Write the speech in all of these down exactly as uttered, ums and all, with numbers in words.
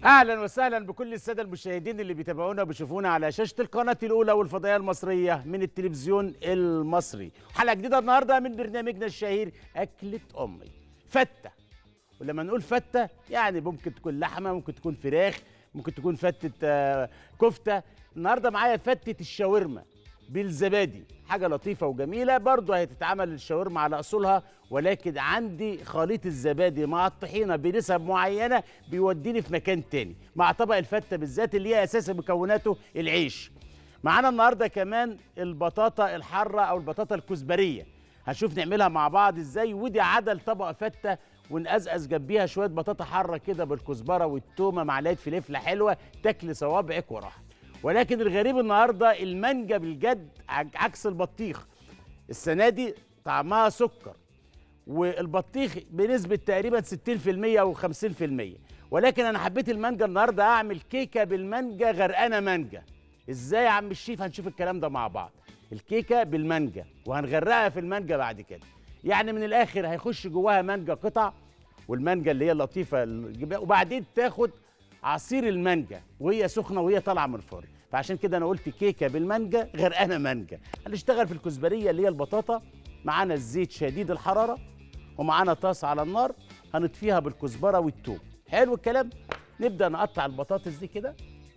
اهلا وسهلا بكل الساده المشاهدين اللي بيتابعونا وبيشوفونا على شاشه القناه الاولى والفضائيه المصريه من التلفزيون المصري. حلقه جديده النهارده من برنامجنا الشهير اكله امي. فته، ولما نقول فته يعني ممكن تكون لحمه، ممكن تكون فراخ، ممكن تكون فته آه، كفته. النهارده معايا فته الشاورما بالزبادي، حاجه لطيفه وجميله. برضه هتتعمل الشاورما على اصولها، ولكن عندي خليط الزبادي مع الطحينه بنسب معينه بيوديني في مكان تاني مع طبق الفته بالذات اللي هي اساس مكوناته العيش. معانا النهارده كمان البطاطا الحاره او البطاطا الكزبريه، هنشوف نعملها مع بعض ازاي. ودي عدل طبق فته ونقزقز جنبيها شويه بطاطا حاره كده بالكزبره والتومه، معلقه فلفله حلوه تاكل صوابعك وراها. ولكن الغريب النهارده المانجا بالجد عكس البطيخ. السنه دي طعمها سكر، والبطيخ بنسبه تقريبا ستين في المية او خمسين في المية. ولكن انا حبيت المانجا النهارده اعمل كيكه بالمانجا غرقانه مانجا. ازاي يا عم الشيف؟ هنشوف الكلام ده مع بعض. الكيكه بالمانجا وهنغرقها في المانجا بعد كده. يعني من الاخر هيخش جواها مانجا قطع، والمانجا اللي هي اللطيفه، وبعدين تاخد عصير المانجا وهي سخنه وهي طالعه من الفرن. فعشان كده انا قلت كيكه بالمانجا غرقانه مانجا. هنشتغل في الكزبريه اللي هي البطاطا. معانا الزيت شديد الحراره، ومعانا طاسه على النار هنطفيها بالكزبره والثوم. حلو الكلام. نبدا نقطع البطاطس دي كده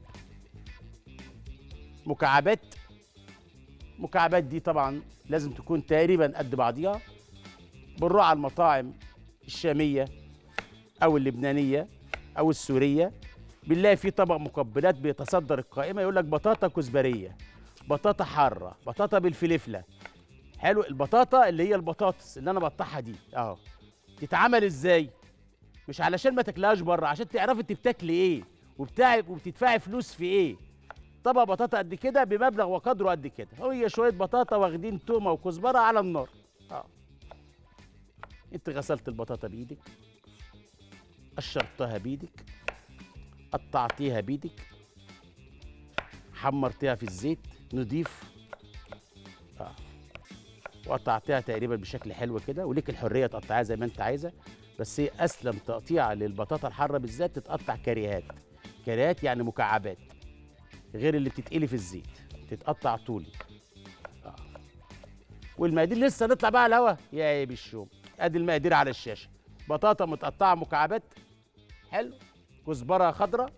مكعبات. مكعبات دي طبعا لازم تكون تقريبا قد بعضيها. بنروح على المطاعم الشاميه او اللبنانيه او السوريه، بنلاقي في طبق مقبلات بيتصدر القائمه يقول لك بطاطا كزبريه، بطاطا حاره، بطاطا بالفلفله. حلو. البطاطا اللي هي البطاطس اللي انا بقطعها دي اهو تتعمل ازاي؟ مش علشان ما تاكلهاش بره، عشان تعرفي انت بتاكلي ايه وبتاع وبتدفعي فلوس في ايه. طبق بطاطا قد كده بمبلغ وقدره قد كده، هي شويه بطاطا واخدين تومه وكزبره على النار. اه انت غسلت البطاطا بايدك، قشرتها بايدك، قطعتيها بايدك، حمرتيها في الزيت نضيف، اه وقطعتيها تقريبا بشكل حلو كده، وليك الحريه تقطعيها زي ما انت عايزه. بس هي اسلم تقطيعه للبطاطا الحاره بالذات تتقطع كريهات. كريهات يعني مكعبات، غير اللي بتتقلي في الزيت، تتقطع طولي. اه والمقادير لسه نطلع بقى على الهوا يا ايه بالشوم. ادي المقادير على الشاشه. بطاطا متقطعه مكعبات، حلو، كزبره خضراء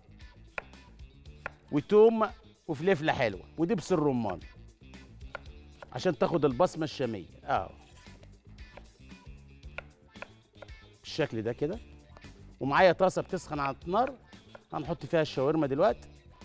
وتوم وفلفله حلوه ودبس الرمان عشان تاخد البصمه الشاميه. اه بالشكل ده كده. ومعايا طاسه بتسخن على النار هنحط فيها الشاورما دلوقتي.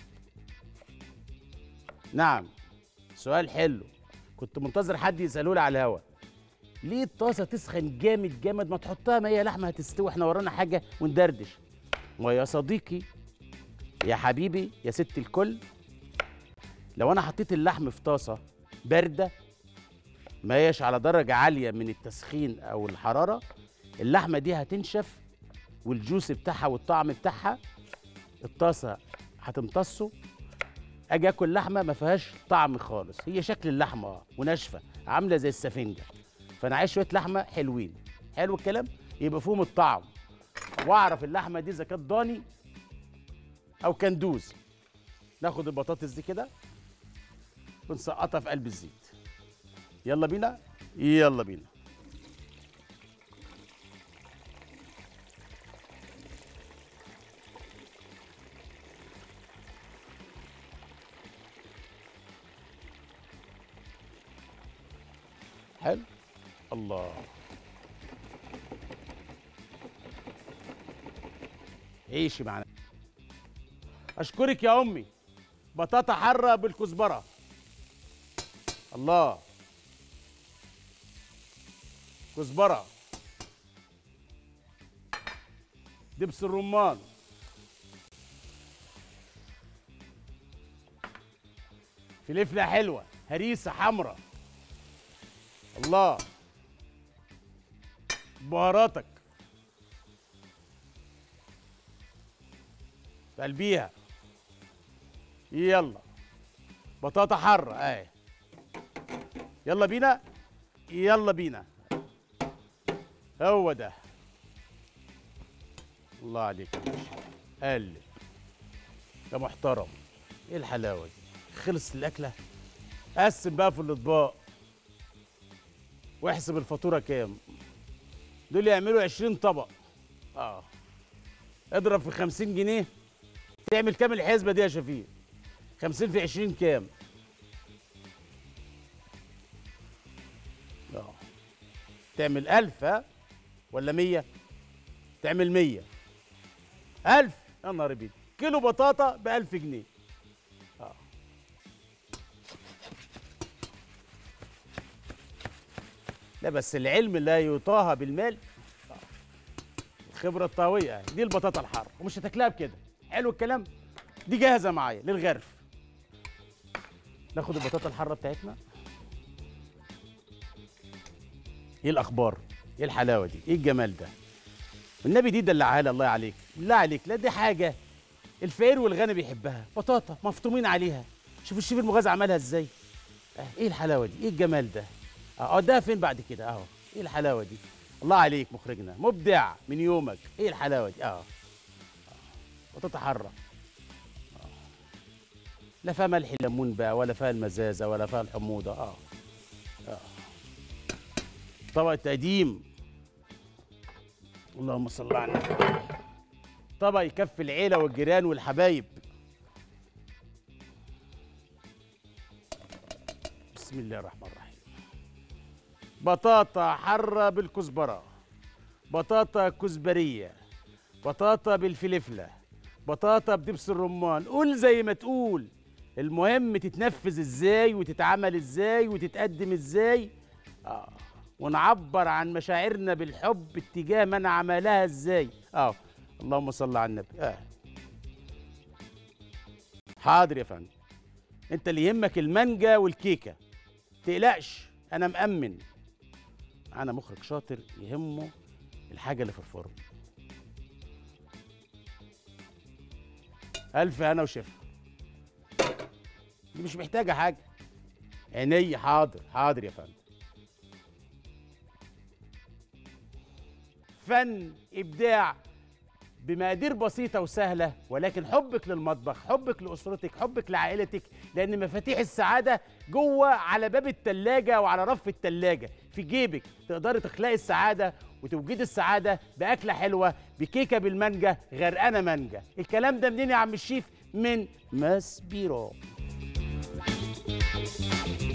نعم، سؤال حلو، كنت منتظر حد يساله لي على الهوا. ليه الطاسه تسخن جامد جامد؟ ما تحطها، ما هي لحمه هتستوي، احنا ورانا حاجه وندردش. ويا صديقي يا حبيبي يا ست الكل، لو انا حطيت اللحم في طاسه بارده ما هيش على درجه عاليه من التسخين او الحراره، اللحمه دي هتنشف والجوس بتاعها والطعم بتاعها الطاسه هتمتصه. اجي اكل لحمه ما فيهاش طعم خالص، هي شكل اللحمه اه وناشفه عامله زي السفنجه. فانا عايز شويه لحمه حلوين. حلو الكلام. يبقى فيهم الطعم، واعرف اللحمه دي اذا كانت ضاني او كندوز. ناخد البطاطس دي كده ونسقطها في قلب الزيت. يلا بينا يلا بينا. حلو. الله، عيشي معنا. اشكرك يا امي. بطاطا حاره بالكزبره. الله، كزبره، دبس الرمان، فلفله حلوه، هريسه حمراء. الله، بهاراتك في قلبيها. يلا بطاطا حاره اهي. يلا بينا يلا بينا. هو ده. الله عليك يا باشا. قلب يا محترم. ايه الحلاوه دي؟ خلص الاكله. قسم بقى في الاطباق واحسب الفاتوره كام. دول يعملوا عشرين طبق. اه اضرب في خمسين جنيه. تعمل كام الحسبه دي يا شفيق؟ خمسين في عشرين كام؟ اه تعمل ألف. ها ولا مية؟ تعمل مية. ألف. يا نهار ابيض. كيلو بطاطا ب ألف جنيه. اه لا بس العلم لا يطاهى بالمال. آه. الخبره الطاويه يعني. دي البطاطا الحاره ومش هتاكلها بكده. حلو الكلام. دي جاهزه معايا للغرف. ناخد البطاطا الحاره بتاعتنا. ايه الاخبار؟ ايه الحلاوه دي؟ ايه الجمال ده؟ النبي دي دلعها لي الله عليك. بالله عليك لا دي حاجه الفقير والغني بيحبها. بطاطا مفطومين عليها. شوفوا الشيف المغازي عملها ازاي. اه ايه الحلاوه دي؟ ايه الجمال ده؟ اه ده فين بعد كده اهو. ايه الحلاوه دي؟ الله عليك مخرجنا مبدع من يومك. ايه الحلاوه دي؟ اه, آه. بطاطا حاره. آه. لا فيها ملح ليمون بقى ولا فيها المزازه ولا فيها الحموضه. اه اه طبق تقديم. اللهم صل على النبي. طبق يكفي العيله والجيران والحبايب. بسم الله الرحمن الرحيم. بطاطا حاره بالكزبره، بطاطا كزبريه، بطاطا بالفلفله، بطاطا بدبس الرمان. قول زي ما تقول. المهم تتنفذ ازاي وتتعمل ازاي وتتقدم ازاي. اه ونعبر عن مشاعرنا بالحب اتجاه من عملها ازاي. اه اللهم صل على النبي. اه حاضر يا فندم. انت اللي يهمك المانجا والكيكه تقلقش انا مأمن. انا مخرج شاطر يهمه الحاجه اللي في الفرن. الف انا وشفا. دي مش محتاجه حاجه. عيني. حاضر حاضر يا فندم. فن ابداع بمقادير بسيطه وسهله، ولكن حبك للمطبخ، حبك لاسرتك، حبك لعائلتك، لان مفاتيح السعاده جوه على باب الثلاجه وعلى رف الثلاجه في جيبك. تقدري تخلقي السعاده وتوجدي السعاده باكله حلوه، بكيكه بالمانجا غرقانه مانجا. الكلام ده منين يا عم الشيف؟ من ماسبيرو.